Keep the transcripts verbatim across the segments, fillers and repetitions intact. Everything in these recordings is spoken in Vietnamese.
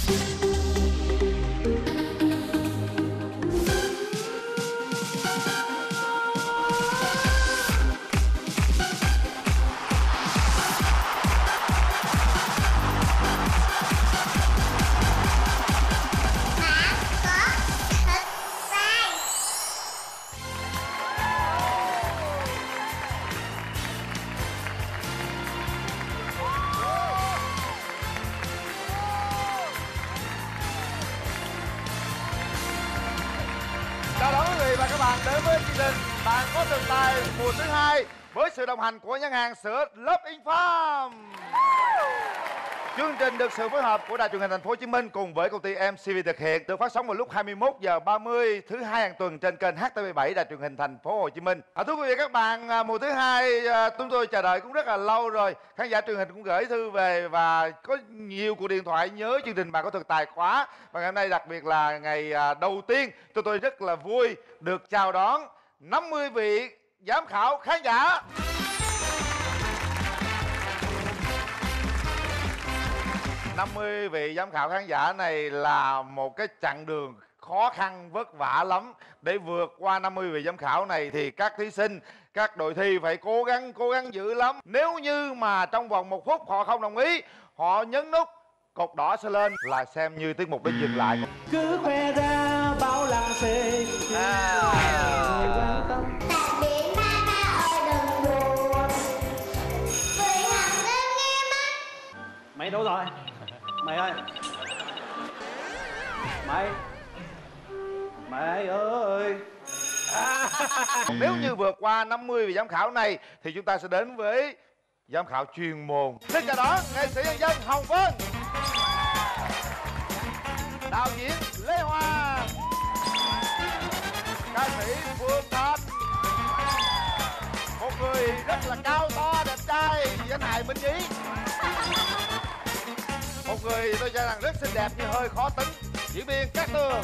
Chào đón quý vị và các bạn đến với chương trình Bạn Có Thực Tài mùa thứ hai với sự đồng hành của nhãn hàng sữa Love In Farm. Chương trình được sự phối hợp của Đài Truyền hình Thành phố Hồ Chí Minh cùng với công ty em xê vê thực hiện, được phát sóng vào lúc hai mươi mốt giờ ba mươi thứ hai hàng tuần trên kênh hát tê vê bảy Đài Truyền hình Thành phố Hồ Chí Minh. À, thưa quý vị các bạn, mùa thứ hai à, chúng tôi chờ đợi cũng rất là lâu rồi. Khán giả truyền hình cũng gửi thư về và có nhiều cuộc điện thoại nhớ chương trình Bạn Có Thực Tài quá. Và ngày hôm nay đặc biệt là ngày à, đầu tiên, tôi tôi rất là vui được chào đón năm mươi vị giám khảo khán giả. năm mươi vị giám khảo khán giả này là một cái chặng đường khó khăn vất vả lắm. Để vượt qua năm mươi vị giám khảo này thì các thí sinh, các đội thi phải cố gắng, cố gắng dữ lắm. Nếu như mà trong vòng một phút họ không đồng ý, họ nhấn nút cột đỏ sẽ lên là xem như tiết mục đã dừng lại. Cứ khoe ra bao lăng xê à. Mày đâu rồi? Mày ơi! Mày! Mày ơi! À. Nếu như vượt qua năm mươi vị giám khảo này thì chúng ta sẽ đến với giám khảo chuyên môn. Xin chào đón nghệ sĩ nhân dân Hồng Vân, đạo diễn Lê Hoàng, ca sĩ Phương Thanh, một người rất là cao to đẹp trai danh hài Minh Nhí, một người tôi cho rằng rất xinh đẹp nhưng hơi khó tính, diễn viên Cát Tường.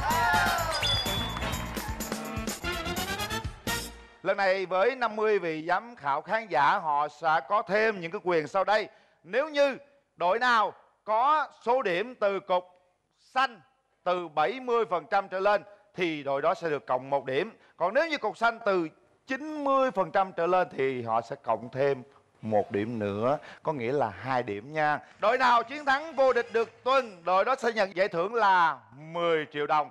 Lần này với năm mươi vị giám khảo khán giả, họ sẽ có thêm những cái quyền sau đây. Nếu như đội nào có số điểm từ cục xanh từ bảy mươi phần trăm trở lên thì đội đó sẽ được cộng một điểm. Còn nếu như cục xanh từ chín mươi phần trăm trở lên thì họ sẽ cộng thêm một điểm nữa, có nghĩa là hai điểm nha. Đội nào chiến thắng vô địch được tuần, đội đó sẽ nhận giải thưởng là mười triệu đồng.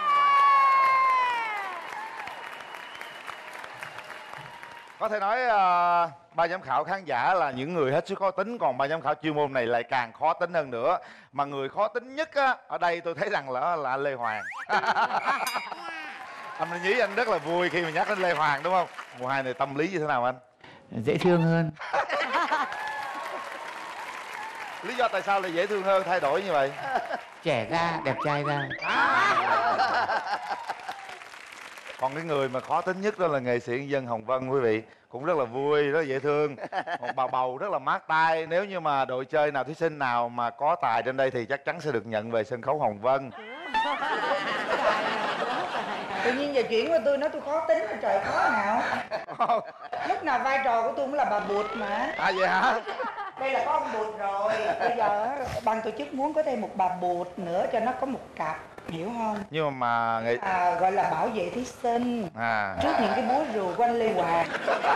Có thể nói uh, ba giám khảo khán giả là những người hết sức khó tính, còn ba giám khảo chuyên môn này lại càng khó tính hơn nữa. Mà người khó tính nhất á, ở đây tôi thấy rằng là, là anh Lê Hoàng. Anh Minh Nhí, anh rất là vui khi mà nhắc đến Lê Hoàng đúng không? Mùa hai này tâm lý như thế nào anh? Dễ thương hơn. Lý do tại sao lại dễ thương hơn, thay đổi như vậy? Trẻ ra, đẹp trai ra. À. Còn cái người mà khó tính nhất đó là nghệ sĩ nhân dân Hồng Vân quý vị. Cũng rất là vui, rất là dễ thương. Một bà bầu rất là mát tai. Nếu như mà đội chơi nào, thí sinh nào mà có tài trên đây thì chắc chắn sẽ được nhận về sân khấu Hồng Vân. Tự nhiên giờ chuyển qua tôi nói tôi khó tính, trời khó nào. Lúc nào vai trò của tôi cũng là bà Bụt mà. À vậy hả? Đây là có ông Bụt rồi. Bây giờ ban tổ chức muốn có thêm một bà Bụt nữa cho nó có một cặp, hiểu không? Nhưng mà, mà nghệ... à, gọi là bảo vệ thí sinh à. trước những cái búa rùa của anh Lê Hoàng.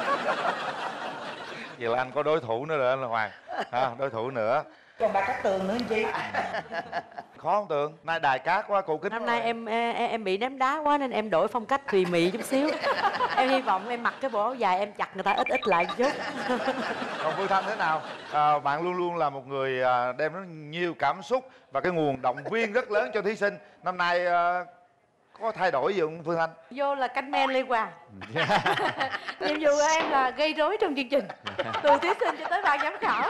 Vậy là anh có đối thủ nữa rồi anh Lê Hoàng à, đối thủ nữa. Còn bà Cát Tường nữa anh chị. Khó không Tường? Nay đài cát quá, cổ kính. Năm nay em, em em bị ném đá quá nên em đổi phong cách thùy mị chút xíu. Em hy vọng em mặc cái bộ áo dài em chặt người ta ít ít lại một chút. Còn Phương Thanh thế nào? À, bạn luôn luôn là một người đem rất nhiều cảm xúc và cái nguồn động viên rất lớn cho thí sinh. Năm nay à, có thay đổi gì không Phương Thanh? Vô là canh men Lê Hoàng. Nhiệm vụ của em là gây rối trong chương trình, từ thí sinh cho tới ban giám khảo.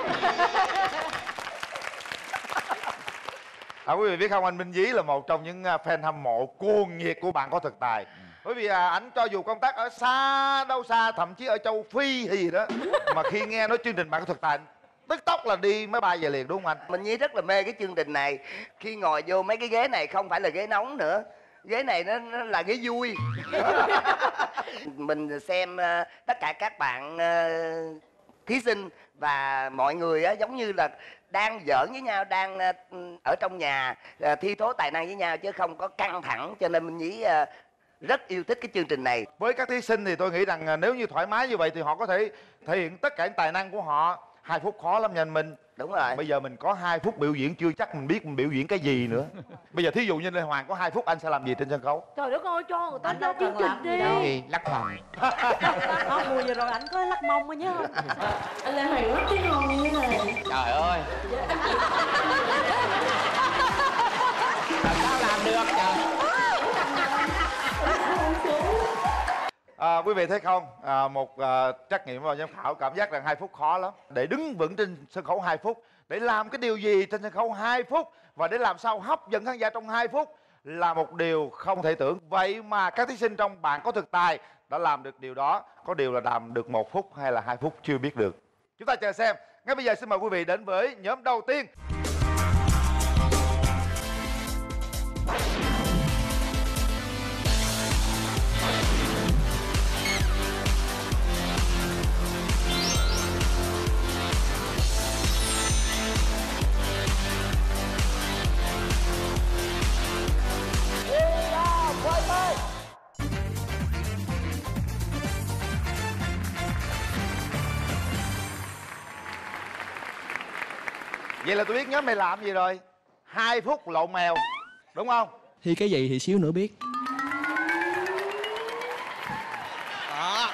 À, quý vị biết không, anh Minh Nhí là một trong những fan hâm mộ cuồng nhiệt của Bạn Có Thực Tài. Bởi vì à, ảnh cho dù công tác ở xa đâu xa, thậm chí ở châu Phi hay gì đó, mà khi nghe nói chương trình Bạn Có Thực Tài tức tốc là đi máy bay về liền, đúng không anh? Mình Nhí rất là mê cái chương trình này. Khi ngồi vô mấy cái ghế này không phải là ghế nóng nữa, ghế này nó, nó là ghế vui. Mình xem uh, tất cả các bạn uh, thí sinh và mọi người á, giống như là đang giỡn với nhau, đang uh, ở trong nhà uh, thi thố tài năng với nhau chứ không có căng thẳng, cho nên Minh Nhí uh, rất yêu thích cái chương trình này. Với các thí sinh thì tôi nghĩ rằng uh, nếu như thoải mái như vậy thì họ có thể thể hiện tất cả những tài năng của họ. Hai phút khó lắm nha anh Minh. Đúng rồi. Bây giờ mình có hai phút biểu diễn, chưa chắc mình biết mình biểu diễn cái gì nữa. Bây giờ thí dụ như Lê Hoàng có hai phút, anh sẽ làm gì trên sân khấu? Trời đất ơi, cho người ta Anh ra đâu chương cần trình làm gì đi. đâu. Gì? Lắc hồng. Đó, mùa vừa rồi ảnh có lắc mông thôi nhớ không? Anh Lê Hoàng lắc cái hông như thế này. Trời ơi. Làm sao làm được trời. À, quý vị thấy không, à, một à, trắc nghiệm vào giám khảo cảm giác rằng hai phút khó lắm. Để đứng vững trên sân khấu hai phút, để làm cái điều gì trên sân khấu hai phút, và để làm sao hấp dẫn khán giả trong hai phút là một điều không thể tưởng. Vậy mà các thí sinh trong Bạn Có Thực Tài đã làm được điều đó. Có điều là làm được một phút hay là hai phút chưa biết được. Chúng ta chờ xem. Ngay bây giờ xin mời quý vị đến với nhóm đầu tiên. Vậy là tôi biết nhóm này làm gì rồi. Hai phút lộn mèo, đúng không? Thì cái gì thì xíu nữa biết. Đó.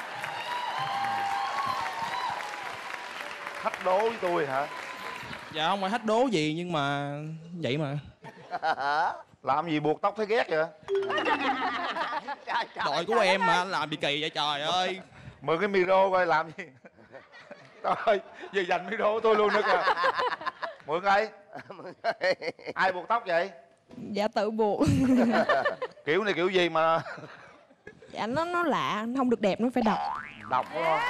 Thách đố với tôi hả? Dạ không phải thách đố gì nhưng mà vậy mà. Làm gì buộc tóc thấy ghét vậy? Đội của em mà làm gì kỳ vậy trời ơi. Mượn cái micro coi làm gì. Trời ơi, giờ dành micro của tôi luôn nữa kìa. Mượn đây. Ai buộc tóc vậy? Dạ tự buộc. Kiểu này kiểu gì mà Dạ nó nó lạ, không được đẹp nó phải độc. đọc đúng không?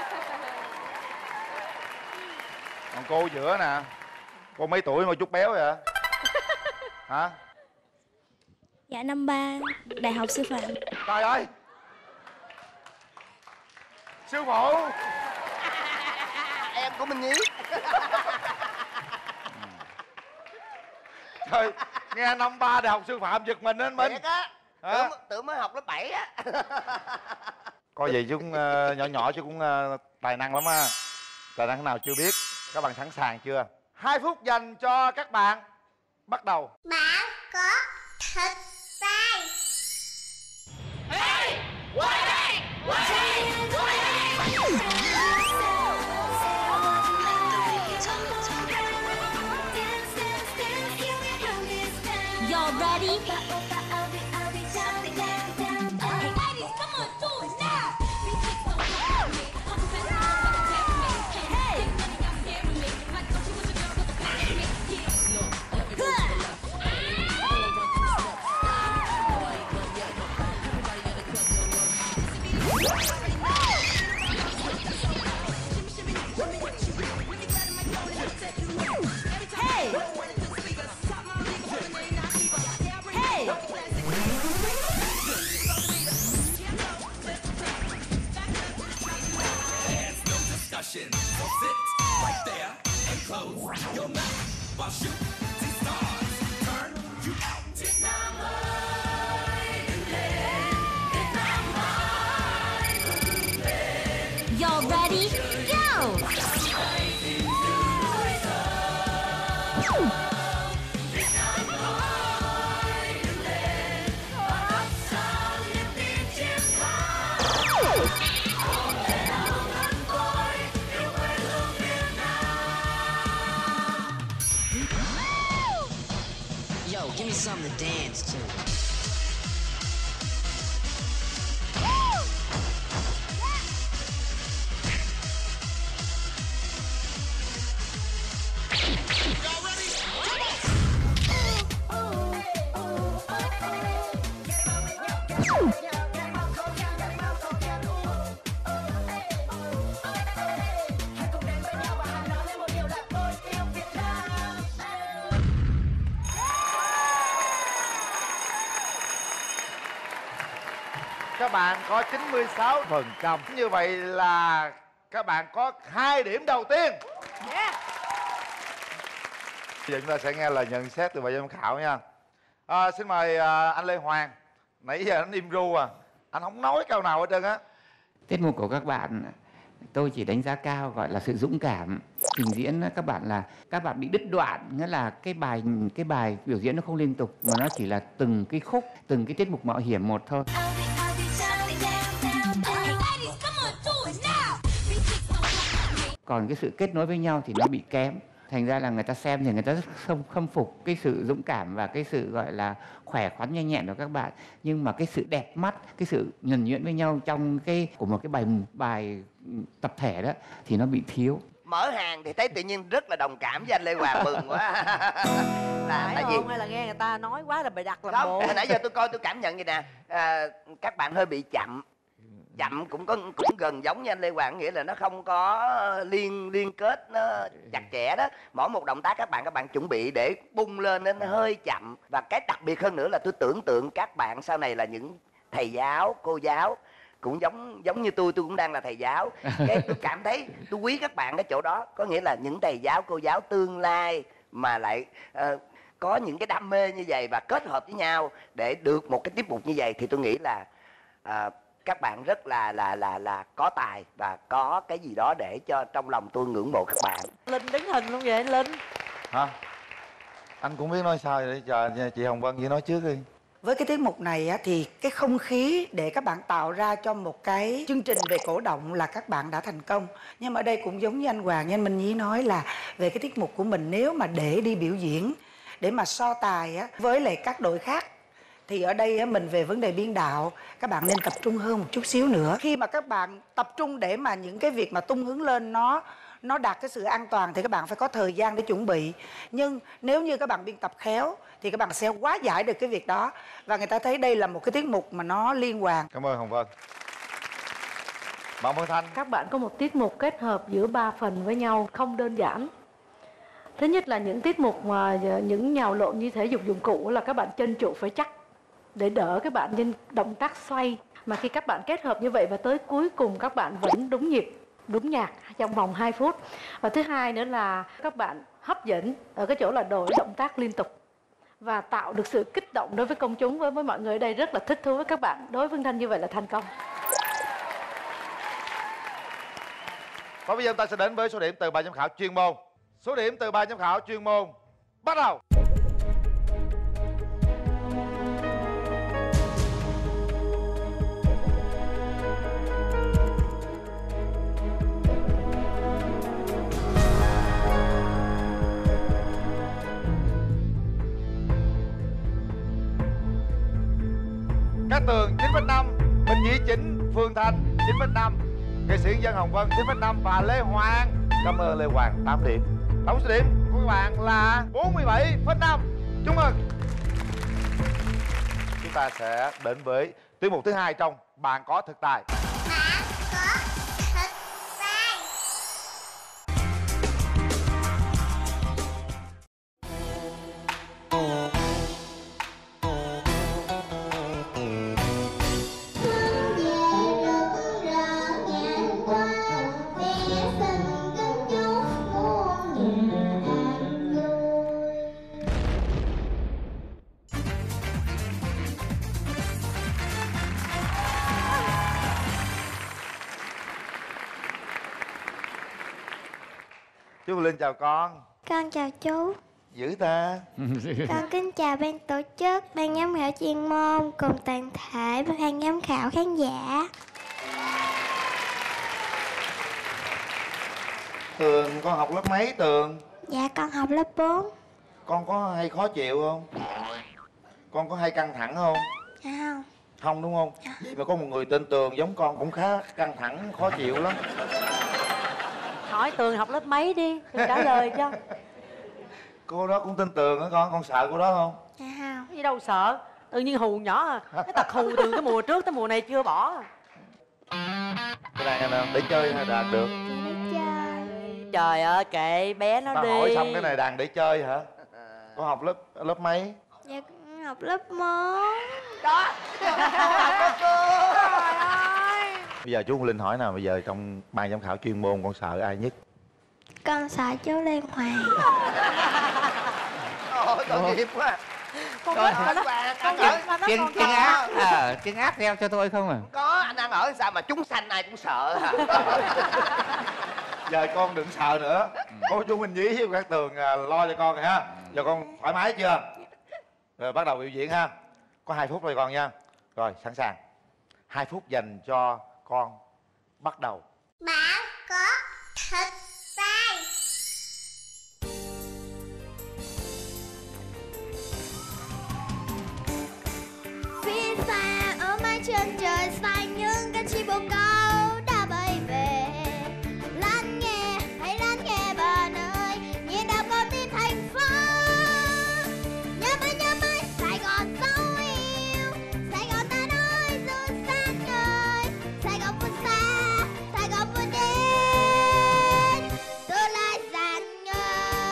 Còn cô giữa nè. Cô mấy tuổi mà chút béo vậy? Hả? Dạ năm ba, Đại học Sư phạm. Trời ơi! Sư phụ! Em của Minh Nhí. Trời, nghe năm ba Đại học Sư phạm giật mình đến mình. Thiệt á. Hả? Tưởng, tưởng mới học lớp bảy á. Coi vậy chứ cũng uh, nhỏ nhỏ chứ cũng uh, tài năng lắm á. Tài năng nào chưa biết. Các bạn sẵn sàng chưa? Hai phút dành cho các bạn. Bắt đầu. Bạn có thực tài. Hey, quay đây, quay đây, quay đây. You're ready? You're ready? Go! Yo, give me something to dance to. Các bạn có chín mươi sáu phần trăm. Như vậy là Các bạn có hai điểm đầu tiên. Yeah. Bây giờ chúng ta sẽ nghe lời nhận xét từ ban giám khảo nha. À, xin mời à, anh Lê Hoàng. Nãy giờ anh im ru à, anh không nói câu nào hết trơn á. Tiết mục của các bạn tôi chỉ đánh giá cao, gọi là sự dũng cảm. Trình diễn các bạn là các bạn bị đứt đoạn, nghĩa là cái bài cái bài biểu diễn nó không liên tục mà nó chỉ là từng cái khúc, từng cái tiết mục mạo hiểm một thôi. Còn cái sự kết nối với nhau thì nó bị kém. Thành ra là người ta xem thì người ta rất không khâm phục cái sự dũng cảm và cái sự gọi là khỏe khoắn nhanh nhẹn của các bạn. Nhưng mà cái sự đẹp mắt, cái sự nhuần nhuyễn với nhau trong cái của một cái bài bài tập thể đó thì nó bị thiếu. Mở hàng thì thấy tự nhiên rất là đồng cảm với anh Lê Hoàng, mừng quá. Là tại vì hay là nghe người ta nói quá là bày đặt làm bộ. Hồi nãy giờ tôi coi tôi cảm nhận vậy nè, à, các bạn hơi bị chậm. Chậm cũng có cũng gần giống như anh Lê Hoàng, nghĩa là nó không có liên liên kết nó chặt chẽ đó. Mỗi một động tác các bạn các bạn chuẩn bị để bung lên nên nó hơi chậm. Và cái đặc biệt hơn nữa là tôi tưởng tượng các bạn sau này là những thầy giáo, cô giáo cũng giống giống như tôi, tôi cũng đang là thầy giáo. Cái tôi cảm thấy tôi quý các bạn cái chỗ đó, có nghĩa là những thầy giáo, cô giáo tương lai mà lại uh, có những cái đam mê như vậy và kết hợp với nhau để được một cái tiết mục như vậy thì tôi nghĩ là uh, các bạn rất là là là là có tài và có cái gì đó để cho trong lòng tôi ngưỡng mộ các bạn. Linh đứng hình luôn vậy anh Linh? Hả? Anh cũng biết nói sao vậy, chờ chị Hồng Vân chỉ nói trước đi. Với cái tiết mục này á, thì cái không khí để các bạn tạo ra cho một cái chương trình về cổ động là các bạn đã thành công. Nhưng mà ở đây cũng giống như anh Hoàng, như anh Minh Nhí nói là về cái tiết mục của mình nếu mà để đi biểu diễn, để mà so tài á, với lại các đội khác thì ở đây á, mình về vấn đề biên đạo các bạn nên tập trung hơn một chút xíu nữa. Khi mà các bạn tập trung để mà những cái việc mà tung hướng lên nó nó đạt cái sự an toàn thì các bạn phải có thời gian để chuẩn bị. Nhưng nếu như các bạn biên tập khéo thì các bạn sẽ hóa giải được cái việc đó và người ta thấy đây là một cái tiết mục mà nó liên hoàn. Cảm ơn Hồng Vân. Bạn Vân Thanh. Các bạn có một tiết mục kết hợp giữa ba phần với nhau không đơn giản. Thứ nhất là những tiết mục mà những nhào lộn như thể dục dụng cụ là các bạn chân trụ phải chắc để đỡ các bạn trên động tác xoay. Mà khi các bạn kết hợp như vậy và tới cuối cùng các bạn vẫn đúng nhịp, đúng nhạc trong vòng hai phút. Và thứ hai nữa là các bạn hấp dẫn ở cái chỗ là đổi động tác liên tục và tạo được sự kích động đối với công chúng, với với mọi người ở đây rất là thích thú với các bạn. Đối với Vân Thanh như vậy là thành công. Và bây giờ chúng ta sẽ đến với số điểm từ ban giám khảo chuyên môn. Số điểm từ ban giám khảo chuyên môn bắt đầu. Cát Tường chín phẩy năm, Minh Nhí chín, Phương Thanh chín phẩy năm, nghệ sĩ dân Hồng Vân chín phẩy năm và Lê Hoàng. Cảm ơn Lê Hoàng tám điểm. Tổng số điểm của các bạn là bốn mươi bảy phẩy năm. Chúc mừng. Chúng ta sẽ đến với tiết mục thứ hai trong Bạn Có Thực Tài. Chú Linh chào con. Con chào chú. Dữ ta. Con kính chào ban tổ chức, ban giám khảo chuyên môn cùng toàn thể ban giám khảo khán giả. Tường, con học lớp mấy Tường? Dạ con học lớp bốn. Con có hay khó chịu không? Con có hay căng thẳng không? Dạ không. Không đúng không? Dạ. Vậy mà có một người tên Tường giống con cũng khá căng thẳng, khó chịu lắm. Hỏi Tường học lớp mấy đi, Tường trả lời cho. Cô đó cũng tên Tường hả con? Con sợ cô đó không? Dạ không. Cái gì đâu sợ, tự nhiên hù nhỏ à. Cái tật hù từ cái mùa trước tới mùa này chưa bỏ. Cái này là để chơi hay đàn được? Để chơi. Trời ơi kệ bé nó Ta đi. hỏi xong cái này đàn để chơi hả? Con học lớp lớp mấy? Dạ con học lớp một. Đó. Học đó cô. Trời ơi. Bây giờ chú Linh hỏi nào, bây giờ trong ban giám khảo chuyên môn con sợ ai nhất? Con sợ chú Lê Hoàng. Ôi tội nghiệp quá. Con Trời biết mà ơi, nó, bà, con trời biết mà nó Tiếng còn tiếng còn áp, ờ, tiếng áp theo cho tôi không à? có anh ăn ở sao mà chúng sanh ai cũng sợ hả? Giờ con đừng sợ nữa. Cô chú Minh Nhí với Cát Tường à, lo cho con rồi ha. Giờ con thoải mái chưa? Rồi bắt đầu biểu diễn ha. Có hai phút thôi con nha. Rồi sẵn sàng. Hai phút dành cho con. Bắt đầu. Bạn có thật tay. Phía xa ở mái trên trời xanh những cánh chim bồ câu đã bay về. Lắng nghe, hãy lắng nghe bạn ơi, nhịp đập con tim thành phố. Nhớ mãi nhớ mãi Sài Gòn dấu yêu, Sài Gòn ta nói dù sáng ngời. Sài Gòn vươn xa, Sài Gòn vươn đến tương lai rạng ngời.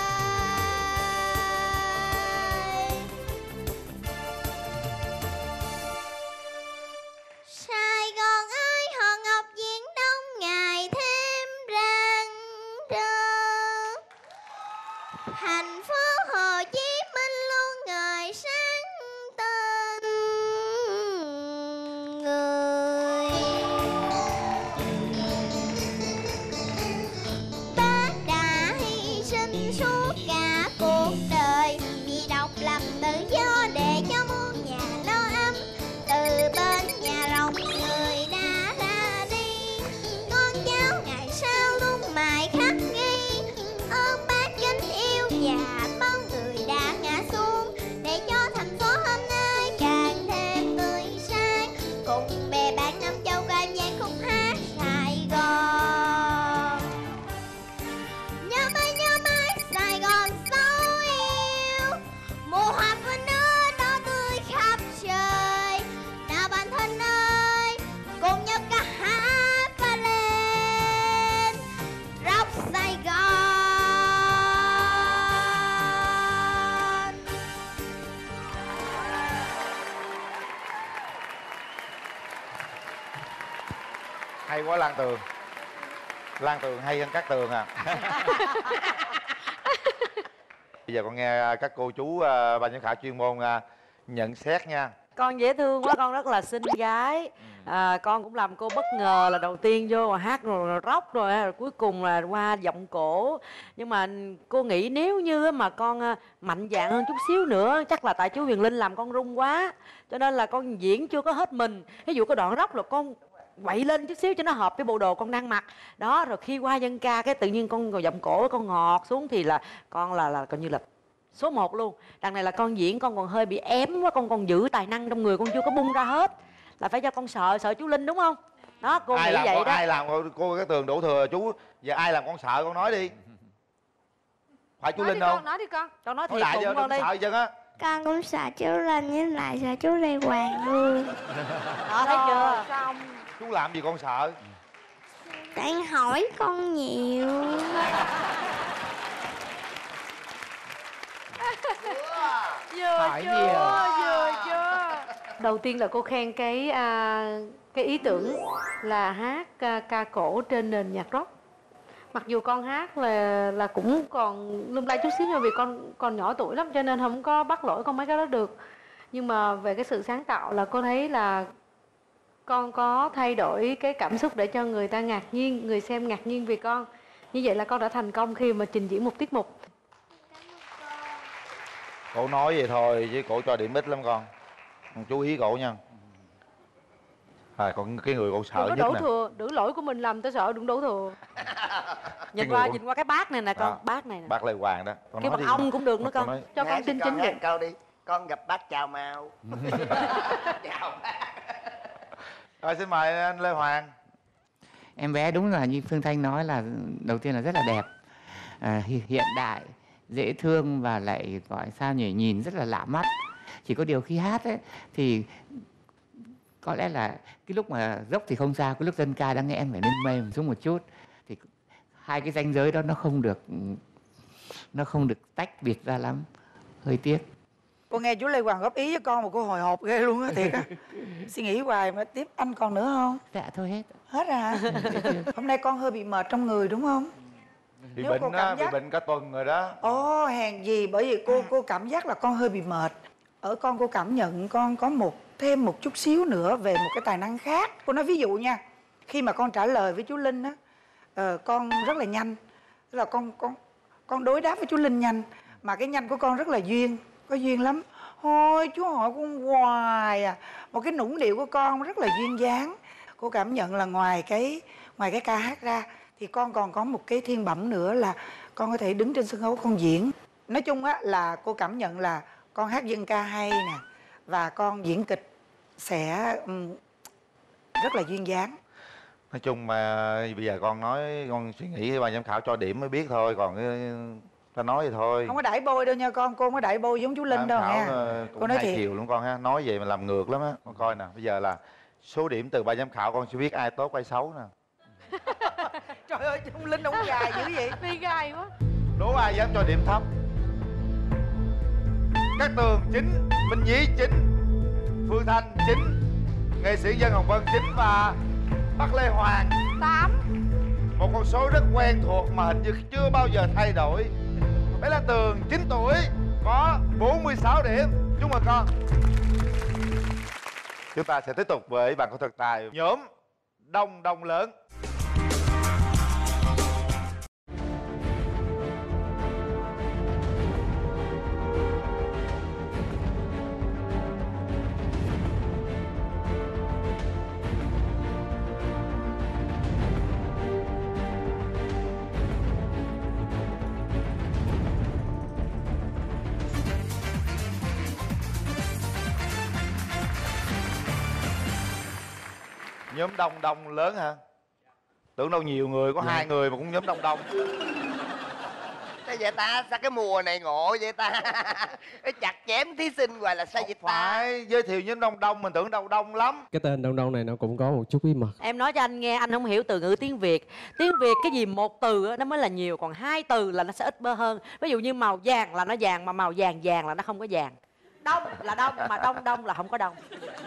Sài Gòn ơi, họ ngọc diễn đông ngày thêm rạng rỡ. Thành phố Hồ Chí Minh luôn ngời sáng tên người. Bác đã hy sinh suốt cả cuộc đời vì độc lập tự do để cho muôn nhà no ấm. Từ bên nhà rộng người đã ra đi, con cháu ngày sau luôn mãi khắc ghi ơn bác kính yêu và bao người đã ngã xuống để cho thành phố hôm nay càng thêm tươi sáng. Cùng bè bạn Nam Châu ca vang khúc hát Sài Gòn. Nhớ mãi nhớ mãi Sài Gòn dấu yêu, mùa hoa vườn nở đỏ tươi khắp trời. Nào bạn thân ơi, cùng nhau ca hát và lên róc Sài Gòn. Hay quá Lan Tường. Lan Tường hay hơn Cát Tường à. Bây giờ con nghe các cô chú à, ban giám khảo chuyên môn à, nhận xét nha. Con dễ thương quá, con rất là xinh gái. À, con cũng làm cô bất ngờ là đầu tiên vô mà hát rồi rock rồi, rồi cuối cùng là qua giọng cổ. Nhưng mà cô nghĩ nếu như mà con à, mạnh dạn hơn chút xíu nữa, chắc là tại chú Huyền Linh làm con run quá, cho nên là con diễn chưa có hết mình. Ví dụ có đoạn rock là con quậy lên chút xíu cho nó hợp với bộ đồ con đang mặc đó, rồi khi qua dân ca cái tự nhiên con giọng cổ con ngọt xuống thì là con là là coi như là số một luôn. Đằng này là con diễn con còn hơi bị ém quá, con còn giữ tài năng trong người con chưa có bung ra hết, là phải cho con sợ sợ chú Linh đúng không? Đó cô ai nghĩ làm vậy con, đó. ai làm cô, cô Cát Tường đổ thừa chú. Giờ ai làm con sợ con nói đi. Phải chú Nói Linh đi không? con, nói đi con. Con nói Nói thiệt đại cũng vô con đừng đi. sợ chân á. Con cũng sợ chú Linh với lại sợ chú Lê Hoàng luôn. Đó thấy chưa? Xong. Chú làm gì con sợ? Tại hỏi con nhiều. Vừa Hỏi chưa? nhiều. Vừa chưa? Đầu tiên là cô khen cái à, cái ý tưởng là hát ca, ca cổ trên nền nhạc rock. Mặc dù con hát là là cũng còn lung lay chút xíu, nhưng vì con còn nhỏ tuổi lắm cho nên không có bắt lỗi con mấy cái đó được. Nhưng mà về cái sự sáng tạo là cô thấy là con có thay đổi cái cảm xúc để cho người ta ngạc nhiên, người xem ngạc nhiên vì con. Như vậy là con đã thành công khi mà trình diễn một tiết mục. Cổ nói vậy thôi chứ cổ cho điểm ít lắm con. Con chú ý cổ nha. À, còn cái người cổ sợ Đừng có nhất đổ nè. thừa, đổ lỗi của mình làm tới sợ đừng đổ thừa. Nhìn người qua con- nhìn qua cái bát này nè con, Đó. bát này nè. Bác Lê Hoàng đó. Con Kêu nói bằng đi. ông cũng được nữa con. nói- Cho con Hát xin đi, chính hát vậy. câu đi. Con gặp bác chào mau. Chào bác. Rồi xin mời anh Lê Hoàng. Em bé đúng là như Phương Thanh nói là đầu tiên là rất là đẹp, à, hi- hiện đại, dễ thương và lại gọi sao nhỉ, nhìn rất là lạ mắt. Chỉ có điều khi hát ấy thì có lẽ là cái lúc mà dốc thì không sao, cái lúc dân ca đang nghe em phải nên mềm xuống một chút, thì hai cái ranh giới đó nó không được nó không được tách biệt ra lắm, hơi tiếc. Cô nghe chú Lê Hoàng góp ý với con mà cô hồi hộp ghê luôn á, thiệt á. Suy nghĩ hoài mà tiếp anh còn nữa không? Dạ thôi hết. Hết rồi hả? Hôm nay con hơi bị mệt trong người đúng không? Bị Nếu bệnh cô á, cảm bị giác- bệnh cả tuần rồi đó. Ồ, hèn gì, bởi vì cô cô cảm giác là con hơi bị mệt. Ở con cô cảm nhận con có một thêm một chút xíu nữa về một cái tài năng khác. Cô nói ví dụ nha, khi mà con trả lời với chú Linh á, ờ, con rất là nhanh. Tức là con con con đối đáp với chú Linh nhanh, mà cái nhanh của con rất là duyên, có duyên lắm. Thôi chú hỏi con hoài à. Một cái nũng điệu của con rất là duyên dáng. Cô cảm nhận là ngoài cái ngoài cái ca hát ra thì con còn có một cái thiên bẩm nữa là con có thể đứng trên sân khấu con diễn. Nói chung á là cô cảm nhận là con hát dân ca hay nè, và con diễn kịch sẽ um, rất là duyên dáng. Nói chung mà bây giờ con nói, con suy nghĩ ban giám khảo cho điểm mới biết thôi, còn cái ta nói vậy thôi. Không có đẩy bôi đâu nha con, cô không có đẩy bôi giống chú Linh đâu Giám nha. khảo, ờ, cũng Cô nói hai thiệt. chiều luôn con ha, nói vậy mà làm ngược lắm á. Con coi nè, bây giờ là số điểm từ ban giám khảo con sẽ biết ai tốt ai xấu nè. Trời ơi, chú Linh ông gài dữ vậy. Đi gai quá. Đố ai dám cho điểm thấp? Cát Tường chín, Minh Nhí chín, Phương Thanh chín, nghệ sĩ Dân Hồng Vân chín và Bắc Lê Hoàng tám. Một con số rất quen thuộc mà hình như chưa bao giờ thay đổi. Bé Lan Tường chín tuổi có bốn mươi sáu điểm. Chúc mừng con. Chúng ta sẽ tiếp tục với bạn có thực tài nhóm Đông Đông Lớn. Nhóm Đông Đông Lớn hả? Tưởng đâu nhiều người, có Dạ. hai người mà cũng nhóm Đông Đông. Sao vậy ta? Sao cái mùa này ngộ vậy ta? Cái chặt chém thí sinh hoài là sao vậy ta? Phải giới thiệu nhóm Đông Đông mình tưởng đâu đông lắm. Cái tên Đông Đông này nó cũng có một chút bí mật. Em nói cho anh nghe, anh không hiểu từ ngữ tiếng Việt. Tiếng Việt cái gì một từ á, nó mới là nhiều, còn hai từ là nó sẽ ít bơ hơn. Ví dụ như màu vàng là nó vàng, mà màu vàng vàng là nó không có vàng. Đông là đông, mà đông đông là không có đông.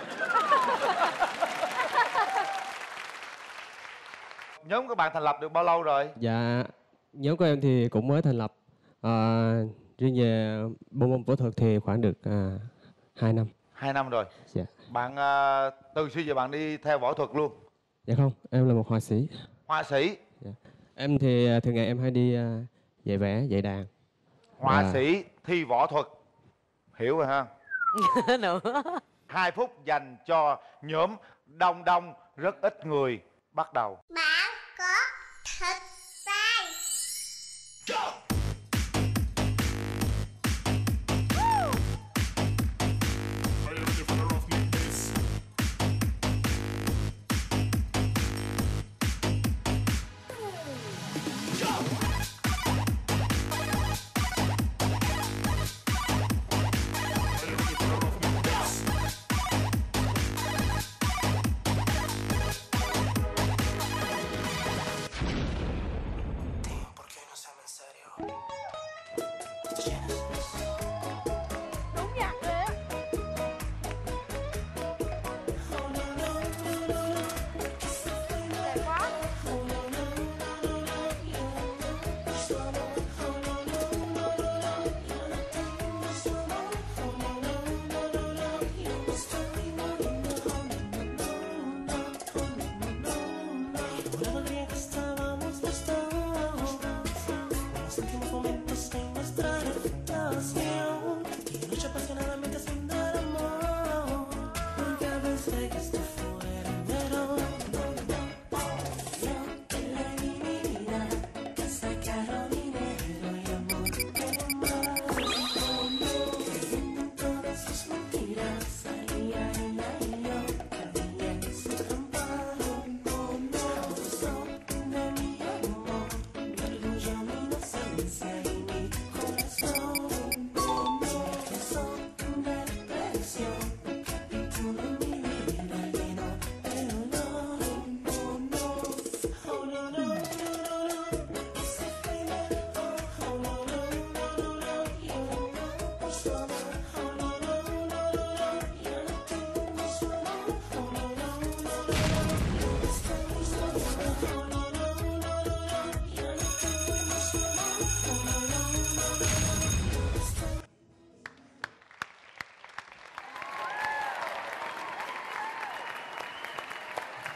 Nhóm các bạn thành lập được bao lâu rồi? Dạ, nhóm của em thì cũng mới thành lập. À, riêng về bộ môn võ thuật thì khoảng được à, hai năm. Hai năm rồi. Dạ. Bạn à, từ xưa giờ bạn đi theo võ thuật luôn? Dạ không, em là một họa sĩ. Họa sĩ? Dạ. Em thì à, thường ngày em hay đi à, dạy vẽ, dạy đàn. Họa Và- sĩ thi võ thuật. Hiểu rồi ha? Nữa. Hai phút dành cho nhóm Đông Đông rất ít người. Bắt đầu. Bạn có thực tài.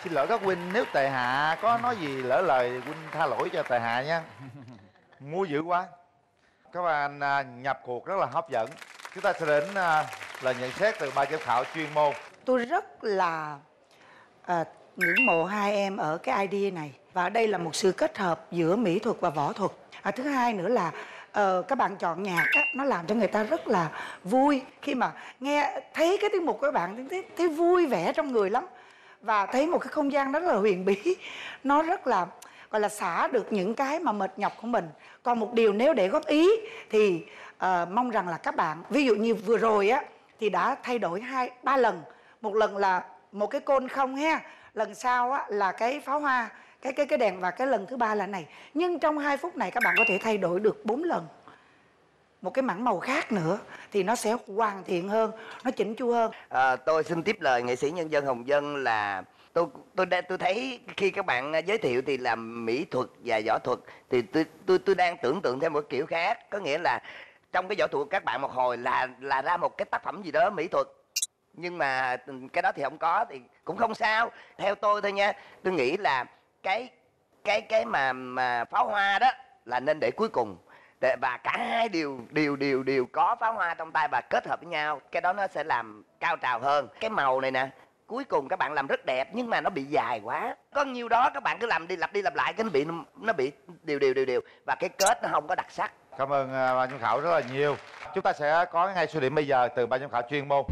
xin lỗi các huynh, nếu Tài Hạ có nói gì lỡ lời huynh tha lỗi cho Tài Hạ nha. Mua dữ quá. Các bạn à, nhập cuộc rất là hấp dẫn. Chúng ta sẽ đến à, là nhận xét từ ban giám khảo chuyên môn. Tôi rất là à, ngưỡng mộ hai em ở cái idea này. Và ở đây là một sự kết hợp giữa mỹ thuật và võ thuật. À, thứ hai nữa là uh, các bạn chọn nhạc á, nó làm cho người ta rất là vui. Khi mà nghe thấy cái tiết mục của các bạn thấy, thấy vui vẻ trong người lắm. Và thấy một cái không gian rất là huyền bí. Nó rất là gọi là xả được những cái mà mệt nhọc của mình. Còn một điều nếu để góp ý thì uh, mong rằng là các bạn, ví dụ như vừa rồi á thì đã thay đổi hai ba lần. Một lần là một cái côn không ha, lần sau á là cái pháo hoa, cái cái cái đèn, và cái lần thứ ba là này. Nhưng trong hai phút này các bạn có thể thay đổi được bốn lần một cái mảng màu khác nữa thì nó sẽ hoàn thiện hơn, nó chỉnh chu hơn. À, tôi xin tiếp lời nghệ sĩ nhân dân Hồng Vân là tôi tôi tôi thấy khi các bạn giới thiệu thì làm mỹ thuật và võ thuật thì tôi tôi tôi đang tưởng tượng thêm một kiểu khác, có nghĩa là trong cái võ thuật các bạn một hồi là là ra một cái tác phẩm gì đó mỹ thuật, nhưng mà cái đó thì không có thì cũng không sao. Theo tôi thôi nha, tôi nghĩ là cái cái cái mà mà pháo hoa đó là nên để cuối cùng, để và cả hai đều đều đều đều có pháo hoa trong tay và kết hợp với nhau, cái đó nó sẽ làm cao trào hơn. Cái màu này nè, cuối cùng các bạn làm rất đẹp nhưng mà nó bị dài quá, có nhiêu đó các bạn cứ làm đi lặp đi lặp lại cái nó bị nó bị đều đều đều đều và cái kết nó không có đặc sắc. Cảm ơn uh, ban giám khảo rất là nhiều. Chúng ta sẽ có ngay số điểm bây giờ từ ban giám khảo chuyên môn.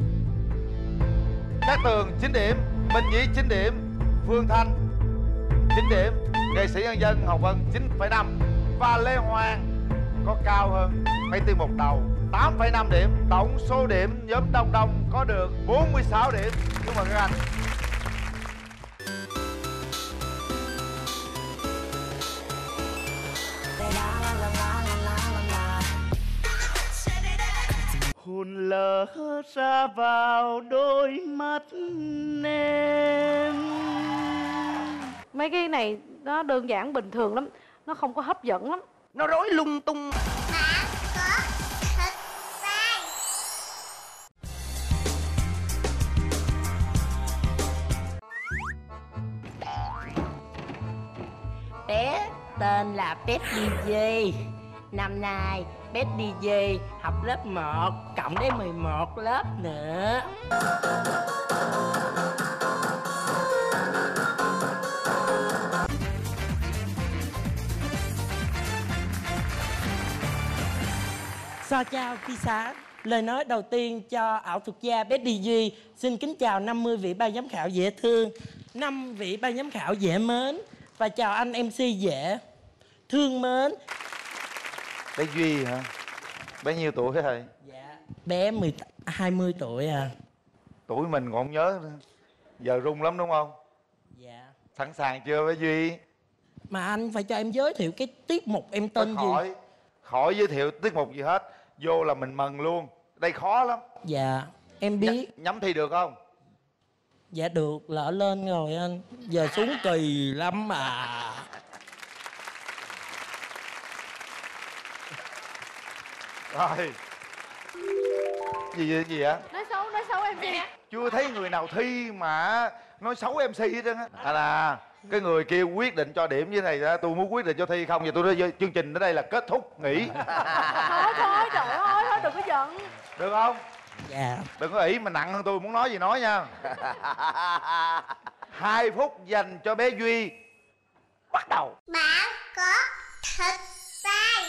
Cát Tường chín điểm, Minh Nhí chín điểm, Phương Thanh chín điểm, nghệ sĩ nhân dân Hồng Vân chín phẩy năm và Lê Hoàng có cao hơn mấy tiết mục đầu tám phẩy năm điểm. Tổng số điểm nhóm Đông Đông có được bốn mươi sáu điểm. Chúc mừng các anh. Hồn lỡ ra vào đôi mắt em. Mấy cái này nó đơn giản bình thường lắm, nó không có hấp dẫn lắm, nó rối lung tung. Bé tên là Pet đi gi. Năm nay Pet đi gi học lớp một, cộng đến mười một lớp nữa. So chào Phi Xã. Lời nói đầu tiên cho ảo thuật gia Pet đi gi. Xin kính chào năm mươi vị ban giám khảo dễ thương, năm vị ban giám khảo dễ mến, và chào anh em xê dễ thương mến. Bé Duy hả? Bé nhiêu tuổi rồi? Dạ bé mười hai mươi tuổi à. Tuổi mình còn không nhớ nữa. Giờ run lắm đúng không? Dạ. Sẵn sàng chưa bé Duy? Mà anh phải cho em giới thiệu cái tiết mục em tên gì? Khỏi Khỏi giới thiệu tiết mục gì hết, vô là mình mừng luôn. Đây khó lắm. Dạ em biết. Nh nhắm thi được không? Dạ được, lỡ lên rồi anh. Giờ xuống kỳ lắm à. Rồi. Gì gì, gì vậy? Nói xấu, nói xấu em gì? Chưa thấy người nào thi mà nói xấu em xê hết trơn á. À là cái người kia quyết định cho điểm như này đó, tôi muốn quyết định cho thi không, giờ tôi nói chương trình đến đây là kết thúc nghỉ. Thôi thôi trời ơi, thôi đừng có giận. Được không? Dạ. Đừng có ỷ mà nặng hơn tôi, muốn nói gì nói nha. Hai phút dành cho bé Duy. Bắt đầu. Bạn có thật sai.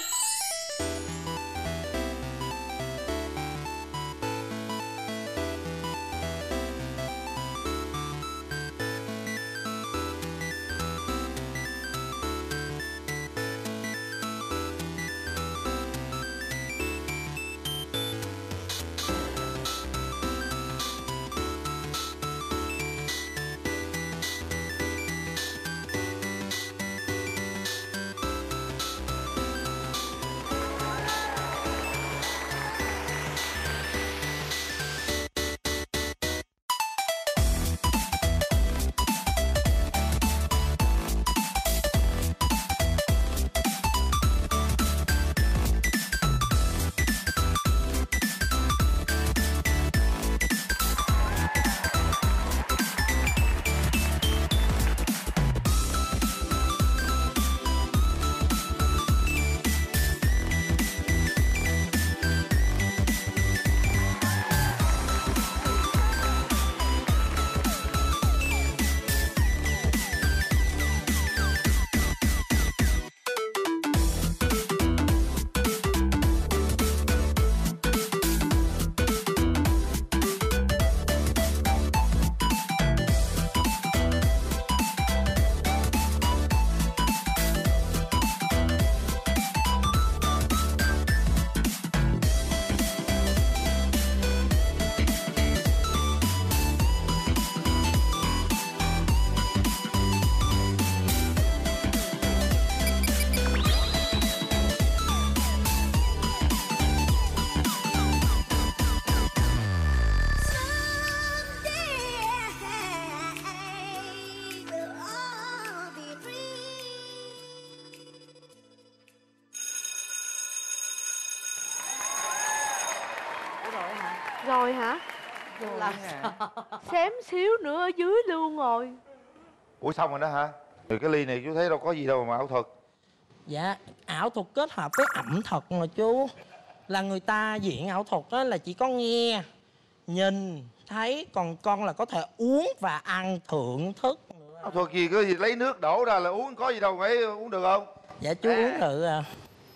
Rồi hả? Rồi Là hả? Xém xíu nữa ở dưới luôn rồi. Ủa xong rồi đó hả? Từ cái ly này chú thấy đâu có gì đâu mà ảo thuật. Dạ, ảo thuật kết hợp với ẩm thực mà chú. Là người ta diễn ảo thuật đó là chỉ có nghe, nhìn, thấy. Còn con là có thể uống và ăn, thưởng thức nữa. Ảo thuật gì, có gì lấy nước đổ ra là uống, có gì đâu phải uống được không? Dạ chú uống thử à.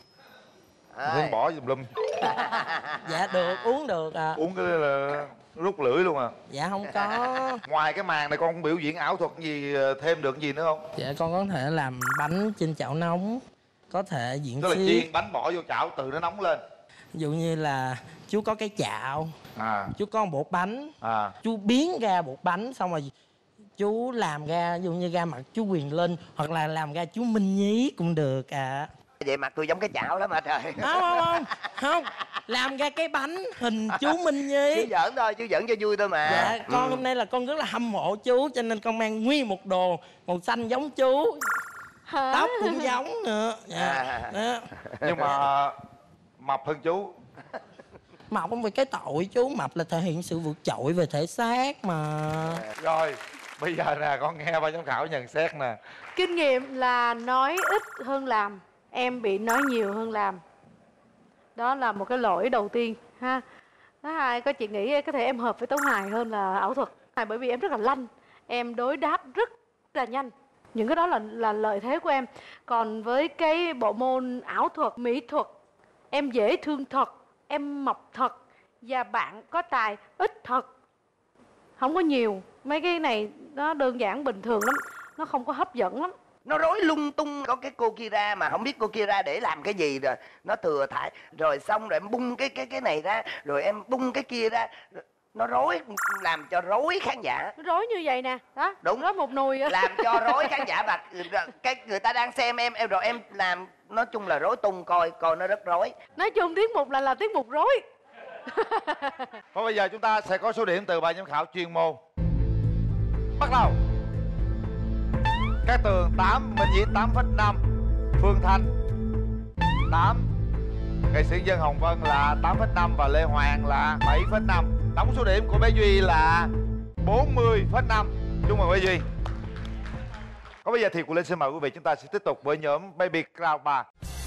Không bỏ giùm lum. Dạ được, uống được à. Uống cái là rút lưỡi luôn à? Dạ không có. Ngoài cái màn này con biểu diễn ảo thuật gì thêm được gì nữa không? Dạ con có thể làm bánh trên chảo nóng, có thể diễn Tức là xiếc. chiên bánh bỏ vô chảo từ nó nóng lên. Ví dụ như là chú có cái chảo, à. chú có một bột bánh, à. chú biến ra bột bánh xong rồi chú làm ra, ví dụ như ra mặt chú Quyền Linh hoặc là làm ra chú Minh Nhí cũng được à. Vậy mặt tôi giống cái chảo lắm hả trời? Không không không không làm ra cái bánh hình chú Minh Nhí. Chú giỡn thôi, chú giỡn cho vui thôi mà. Dạ con ừ. hôm nay là con rất là hâm mộ chú cho nên con mang nguyên một đồ màu xanh giống chú. Hả? Tóc cũng giống nữa. Dạ. À. Nhưng mà mập hơn chú. Mập không phải cái tội chú, mập là thể hiện sự vượt trội về thể xác mà. Rồi bây giờ nè, con nghe ban giám khảo nhận xét nè. Kinh nghiệm là nói ít hơn làm. Em bị nói nhiều hơn làm. Đó là một cái lỗi đầu tiên ha. Thứ hai, có chị nghĩ có thể em hợp với Tấu Hài hơn là ảo thuật. Bởi vì em rất là lanh, em đối đáp rất là nhanh. Những cái đó là là lợi thế của em. Còn với cái bộ môn ảo thuật, mỹ thuật, em dễ thương thật, em mập thật và bạn có tài ít thật. Không có nhiều. Mấy cái này nó đơn giản bình thường lắm, nó không có hấp dẫn lắm. Nó rối lung tung. Có cái cô kia ra mà không biết cô kia ra để làm cái gì rồi. Nó thừa thải. Rồi xong rồi em bung cái cái cái này ra. Rồi em bung cái kia ra. Nó rối, làm cho rối khán giả. Nó rối như vậy nè. Đó, đúng. Rối một nùi. Làm cho rối khán giả. Và cái người ta đang xem em, em rồi em làm. Nói chung là rối tung, coi coi nó rất rối. Nói chung tiết mục là là tiết mục rối. Thôi bây giờ chúng ta sẽ có số điểm từ ban giám khảo chuyên môn. Bắt đầu. Cát Tường tám, Minh Nhí tám phẩy năm, Phương Thanh tám, nghệ sĩ Dân Hồng Vân là tám phẩy năm và Lê Hoàng là bảy phẩy năm. Tổng số điểm của bé Duy là bốn mươi phẩy năm. Chúc mừng bé Duy. Còn bây giờ thì Quyền Linh xin mời quý vị, chúng ta sẽ tiếp tục với nhóm Baby Crown ba.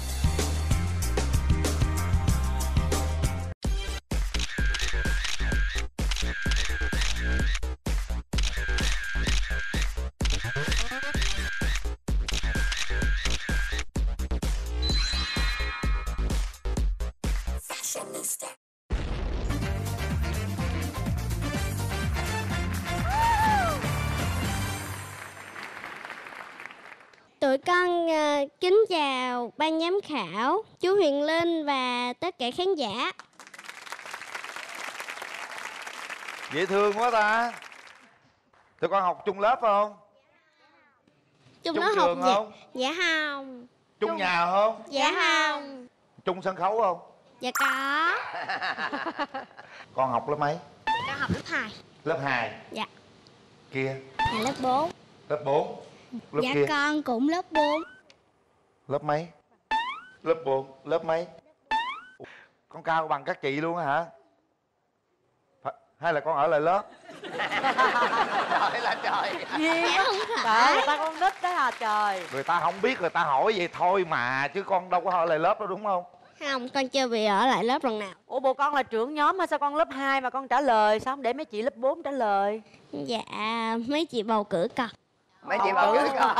Tụi con uh, kính chào ban giám khảo, chú Huyền Linh và tất cả khán giả. Dễ thương quá ta. Tụi con học chung lớp phải không? Chung, chung nó học trường không? Dạ, dạ không. Chung, chung nhà không? Dạ không. Chung sân khấu không? Dạ có. Con học lớp mấy? Con học lớp hai. Lớp hai? Dạ. Kia? Là lớp bốn. Lớp bốn. Lớp dạ kia? Con cũng lớp bốn. Lớp mấy? Lớp bốn. Lớp mấy? Con cao bằng các chị luôn á hả? Phải, hay là con ở lại lớp? Trời là trời. Duyên Dạ, á. Trời, người ta con nít đó hả trời. Người ta không biết, người ta hỏi vậy thôi mà. Chứ con đâu có ở lại lớp đâu đúng không? Không, con chưa bị ở lại lớp lần nào. Ủa bộ con là trưởng nhóm mà sao con lớp hai mà con trả lời? Sao không để mấy chị lớp bốn trả lời? Dạ, mấy chị bầu cử con. Mấy chị bầu cử con.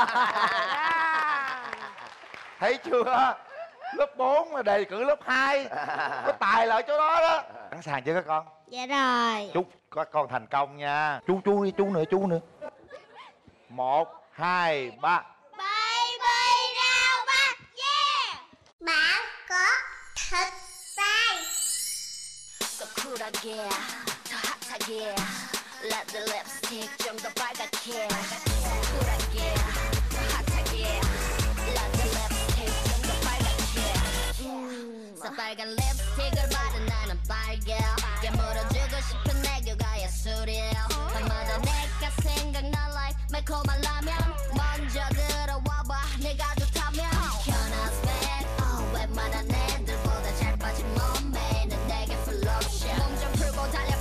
Thấy chưa? Lớp bốn mà đề cử lớp hai. Có tài là ở chỗ đó đó. Sẵn sàng chưa các con? Dạ rồi. Chúc các con thành công nha. Chú chú đi, chú nữa, chú nữa. Một, hai, ba. Baby rau ba, yeah. Bạn có thật tay. 더 쿨하게 더 핫하게 Let the lipstick 좀 더 빨갛게 쿨하게 더 핫하게 Let the lipstick 좀 더 빨갛게 음. 새빨간 립스틱을 바른 나는 빨개 깨물어주고 싶은 애교가 예술이야 밤마다 내가 생각나 like 매콤한 라면 먼저 들어와봐 내가 좋다면 Can I spend oh, 웬만한 애들보다 잘 빠진 몸매는 내게 full of shit 몸 좀 풀고 달려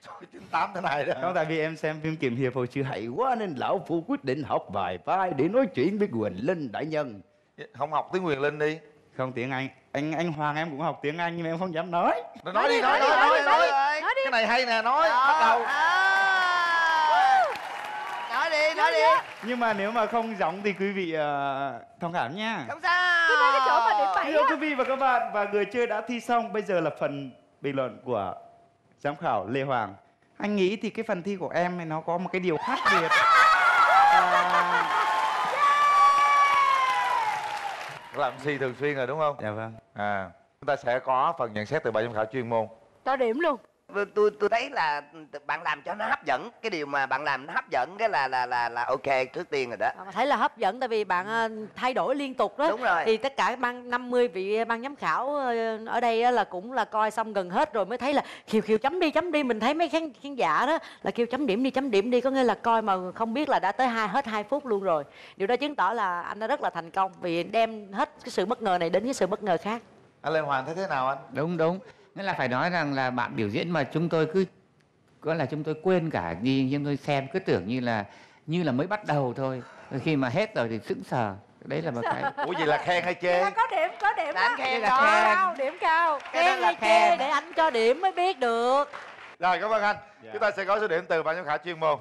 chín tám thế này đó. Không, tại vì em xem phim Kiếm Hiệp hồi xưa hay quá nên lão phu quyết định học vài vai để nói chuyện với Quyền Linh đại nhân. Không học tiếng Quyền Linh đi. Không, tiếng Anh. Anh anh Hoàng em cũng học tiếng Anh nhưng mà em không dám nói. Nói, nói đi, nói nói nói, nói, nói, nói, nói. Cái này hay nè, nói bắt đầu. Nói đi, nói đi. Nhưng mà nếu mà không giống thì quý vị uh, thông cảm nha. Không sao. Cứ nói cái chỗ mà điểm bảy Thưa quý vị và các bạn, và người chơi đã thi xong. Bây giờ là phần bình luận của giám khảo Lê Hoàng. Anh nghĩ thì cái phần thi của em này nó có một cái điều khác biệt. À... Làm em xê thường xuyên rồi đúng không? Dạ vâng. À, chúng ta sẽ có phần nhận xét từ ban giám khảo chuyên môn. Cho điểm luôn. Tôi tôi thấy là bạn làm cho nó hấp dẫn, cái điều mà bạn làm nó hấp dẫn cái là là là là ok trước tiên rồi đó. Thấy là hấp dẫn tại vì bạn thay đổi liên tục đó. Đúng rồi. Thì tất cả ban năm mươi vị ban giám khảo ở đây là cũng là coi xong gần hết rồi mới thấy là Khiều Khiều chấm đi chấm đi, mình thấy mấy khán khán giả đó là kêu chấm điểm đi chấm điểm đi, có nghĩa là coi mà không biết là đã tới hai hết hai phút luôn rồi. Điều đó chứng tỏ là anh đã rất là thành công vì đem hết cái sự bất ngờ này đến với sự bất ngờ khác. Anh Lê Hoàng thấy thế nào anh? Đúng đúng. Nghĩa là phải nói rằng là bạn biểu diễn mà chúng tôi cứ có là chúng tôi quên cả đi, chúng tôi xem cứ tưởng như là như là mới bắt đầu thôi. Rồi khi mà hết rồi thì sững sờ. Đấy là một cái. Ủa vậy là khen hay chê? Có điểm, có điểm đó. Anh khen Điểm đó. cao, điểm cao. Khen hay chê để anh cho điểm mới biết được. Rồi cảm ơn anh. Chúng ta sẽ có số điểm từ ban giám khảo chuyên môn.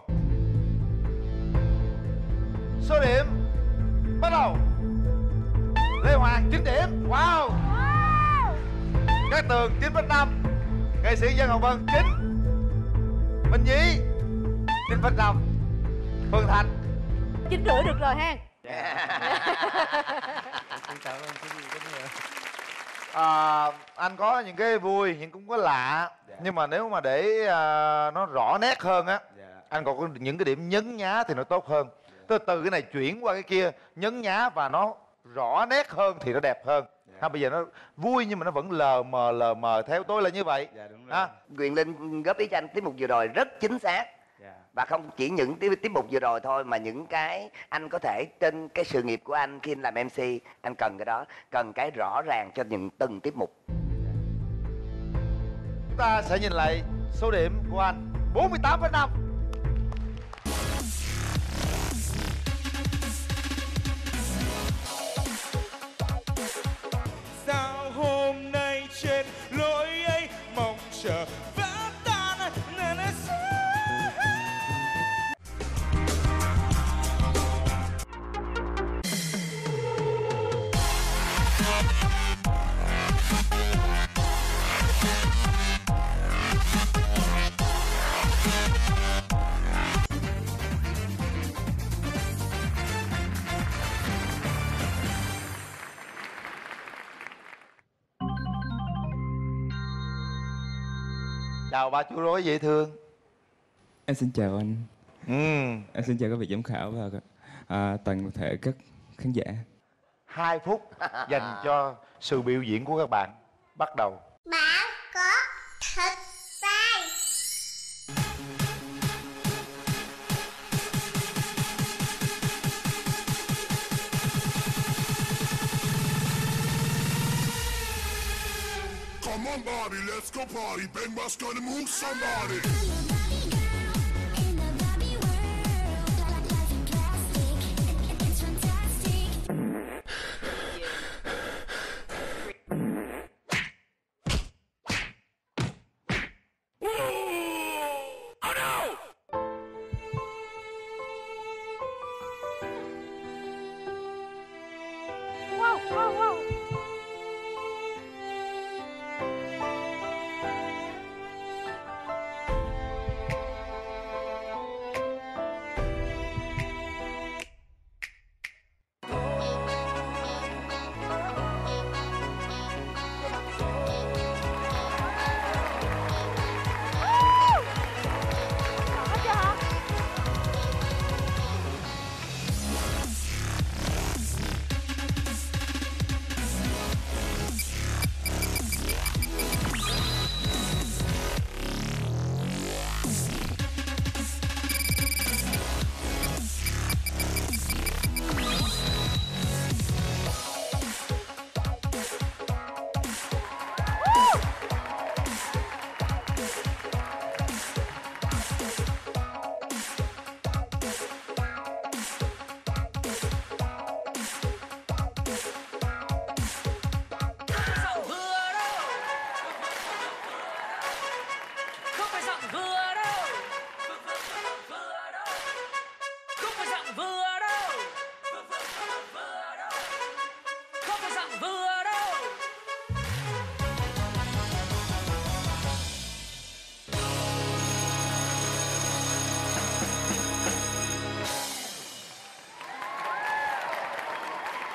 Số điểm bắt đầu. Lê Hoàng chín điểm. Wow. Cát Tường chín phẩy năm. Nghệ sĩ Dân Hồng Vân chín. Minh Nhí chín phẩy năm. Phương Thành chín rưỡi được rồi ha. à, anh có những cái vui nhưng cũng có lạ. Nhưng mà nếu mà để à, nó rõ nét hơn á, anh còn có những cái điểm nhấn nhá thì nó tốt hơn. Từ từ cái này chuyển qua cái kia nhấn nhá và nó rõ nét hơn thì nó đẹp hơn. Ha, bây giờ nó vui nhưng mà nó vẫn lờ mờ lờ mờ, theo tôi là như vậy. Dạ, đúng rồi. À, Quyền Linh góp ý cho anh tiết mục vừa rồi rất chính xác. Và không chỉ những tiết, tiết mục vừa rồi thôi mà những cái anh có thể trên cái sự nghiệp của anh khi anh làm em xê, anh cần cái đó, cần cái rõ ràng cho những từng tiết mục. chúng ta sẽ nhìn lại số điểm của anh bốn mươi tám phẩy năm. Sao hôm nay trên lối ấy mong chờ vỡ tan nên nó sẽ Chào ba chú rối dễ thương. Em xin chào anh. Ừ. Em xin chào các vị giám khảo và à, toàn thể các khán giả. Hai phút dành cho sự biểu diễn của các bạn. Bắt đầu. Bạn có thực tài. Come on, Barbie, let's go party. Bang Bus gonna move somebody. Wow, wow, wow.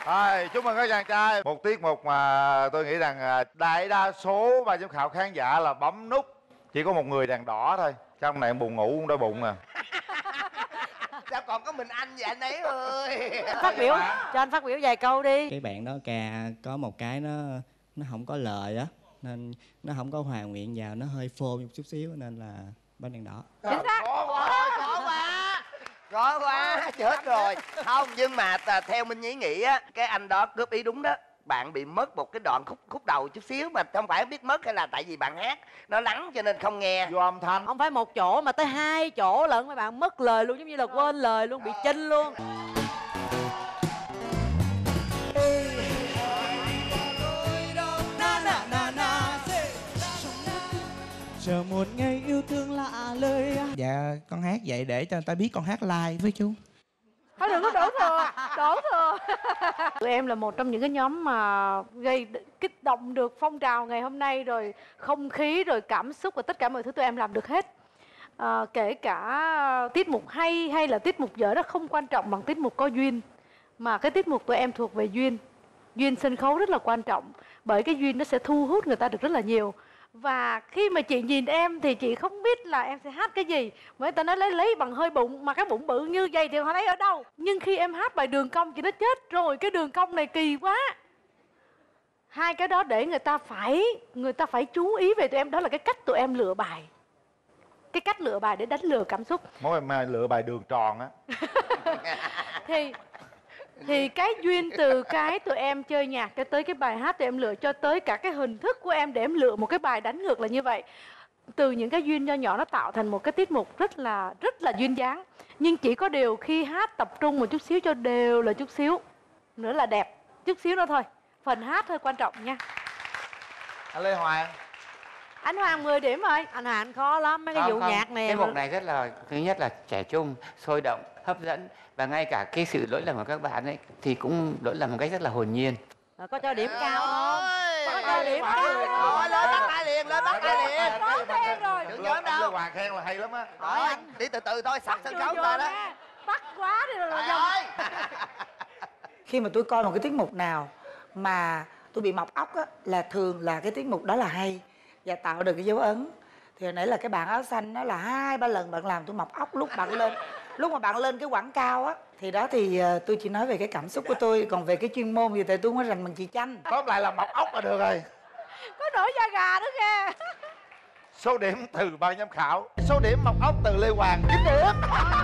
Rồi, chúc mừng các chàng trai. Một tiết mục mà tôi nghĩ rằng à, đại đa số ban giám khảo khán giả là bấm nút. Chỉ có một người đèn đỏ thôi. Trong này buồn ngủ cũng đói bụng à. Sao còn có mình anh và anh ấy ơi. Phát biểu, cho anh phát biểu vài câu đi. Cái bạn đó cà có một cái nó nó không có lời á, nên nó không có hòa nguyện vào, nó hơi phô một chút xíu nên là bấm đèn đỏ. Chính xác. Khó quá, khó quá. Khó quá, chết rồi. Không, nhưng mà t- theo Minh Nhí nghĩ á, cái anh đó góp ý đúng đó. Bạn bị mất một cái đoạn khúc khúc đầu chút xíu mà không phải biết mất hay là tại vì bạn hát nó lắng cho nên không nghe. Do âm thanh. Không phải một chỗ mà tới hai chỗ lận, mấy bạn mất lời luôn, giống như là quên lời luôn, bị chinh luôn. Chờ một ngày yêu thương lạ lời. Dạ con hát vậy để cho người ta biết con hát live với chú. Thôi đừng có đổ thừa, đổ thừa. Tụi em là một trong những cái nhóm mà gây kích động được phong trào ngày hôm nay, rồi không khí, rồi cảm xúc và tất cả mọi thứ tụi em làm được hết. À, kể cả tiết mục hay hay là tiết mục dở, đó không quan trọng bằng tiết mục có duyên. Mà cái tiết mục tụi em thuộc về duyên. Duyên sân khấu rất là quan trọng, bởi cái duyên nó sẽ thu hút người ta được rất là nhiều. Và khi mà chị nhìn em thì chị không biết là em sẽ hát cái gì. Người ta nói lấy lấy bằng hơi bụng, mà cái bụng bự như vậy thì họ lấy ở đâu. Nhưng khi em hát bài Đường Cong, chị nói chết rồi, cái đường cong này kỳ quá. Hai cái đó để người ta phải người ta phải chú ý về tụi em. Đó là cái cách tụi em lựa bài. Cái cách lựa bài để đánh lừa cảm xúc. Mỗi mà lựa bài đường tròn á. Thì Thì cái duyên từ cái tụi em chơi nhạc cho tới cái bài hát tụi em lựa, cho tới cả cái hình thức của em để em lựa một cái bài đánh ngược là như vậy. Từ những cái duyên nho nhỏ nó tạo thành một cái tiết mục rất là rất là duyên dáng. Nhưng chỉ có điều khi hát tập trung một chút xíu cho đều là chút xíu nữa là đẹp. Chút xíu nữa thôi. Phần hát hơi quan trọng nha. Anh Lê Hoàng. Anh Hoàng mười điểm rồi. Anh Hoàng anh khó lắm mấy cái Không, vụ không. nhạc này. Cái mục này rất là, thứ nhất là trẻ trung, sôi động, hấp dẫn. Và ngay cả cái sự lỗi lầm của các bạn ấy thì cũng lỗi lầm một cách rất là hồn nhiên. À, có cho điểm cao không? Có cho điểm cao Rồi, không? lên bắt tay liền, lên bắt tay liền. Có khen rồi. Đừng nhớ đâu. Lê Hoàng khen là hay lắm á. Rồi, đi từ từ thôi, sắp sân khấu ta đó. Bắt quá đi rồi. Trời ơi. Khi mà tôi coi một cái tiết mục nào mà tôi bị mọc óc á, là thường là cái tiết mục đó là hay và tạo được cái dấu ấn. Thì hồi nãy là cái bạn áo xanh đó là hai ba lần bạn làm tôi mọc óc. Lúc bạn lên lúc mà bạn lên cái quảng cao á thì đó thì uh, tôi chỉ nói về cái cảm xúc của tôi, còn về cái chuyên môn thì tôi không có rành bằng chị Chanh. Tóm lại là mọc óc là được rồi. Có nổi da gà nữa kìa. Số điểm từ ban giám khảo. Số điểm mọc óc từ Lê Hoàng chín điểm.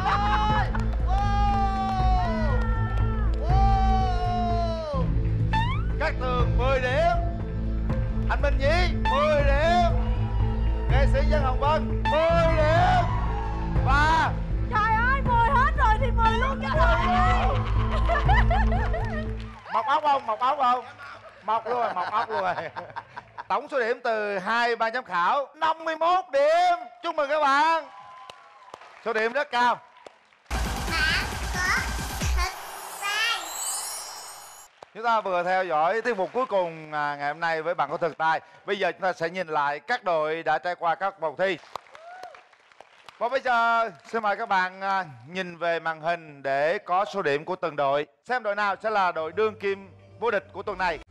Cát Tường mười điểm. Anh Minh Nhí mười điểm. Nghệ sĩ Dân Hồng Vân mười điểm. Và trời ơi, mười hết rồi thì mười luôn cho tôi. mọc óc không? Mọc óc không? Mọc luôn rồi, mọc óc luôn rồi. Tổng số điểm từ hai ban giám khảo năm mươi mốt điểm. Chúc mừng các bạn. Số điểm rất cao. Chúng ta vừa theo dõi tiết mục cuối cùng à, ngày hôm nay với bạn có thực tài. Bây giờ chúng ta sẽ nhìn lại các đội đã trải qua các vòng thi. Và bây giờ xin mời các bạn à, nhìn về màn hình để có số điểm của từng đội. Xem đội nào sẽ là đội đương kim vô địch của tuần này.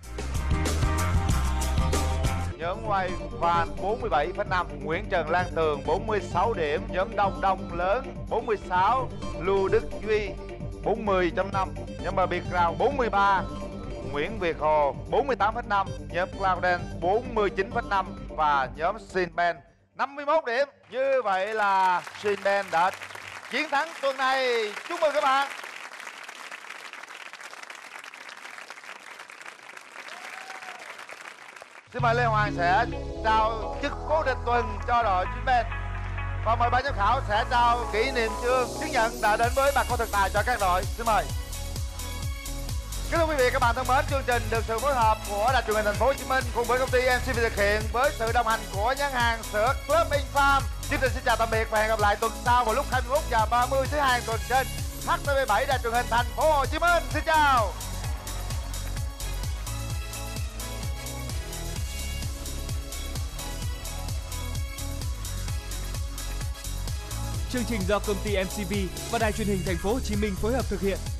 Nhóm quay Van bốn mươi bảy phẩy năm, Nguyễn Trần Lan Tường bốn mươi sáu điểm, nhóm Đông Đông Lớn bốn mươi sáu, Lưu Đức Duy bốn mươi phẩy năm, nhóm Bờ Biệt Rào bốn mươi ba, Nguyễn Việt Hồ bốn mươi tám phẩy năm, nhóm Clouden bốn mươi chín phẩy năm và nhóm Sinben năm mươi mốt điểm. Như vậy là Sinben đã chiến thắng tuần này. Chúc mừng các bạn. Xin mời Lê Hoàng sẽ trao chức vô địch tuần cho đội Sinben. Và mời ban giám khảo sẽ trao kỷ niệm chương chứng nhận đã đến với bạn có thực tài cho các đội. Xin mời. Kính thưa quý vị, các bạn thân mến, chương trình được sự phối hợp của Đài truyền hình Thành phố Hồ Chí Minh cùng với công ty em xê vê thực hiện với sự đồng hành của nhãn hàng sữa Club In Farm. Chương trình xin chào tạm biệt và hẹn gặp lại tuần sau vào lúc hai mươi mốt giờ ba mươi thứ hai tuần trên hát tê vê bảy Đài truyền hình Thành phố Hồ Chí Minh. Xin chào. Chương trình do công ty em xê vê và Đài truyền hình Thành phố Hồ Chí Minh phối hợp thực hiện.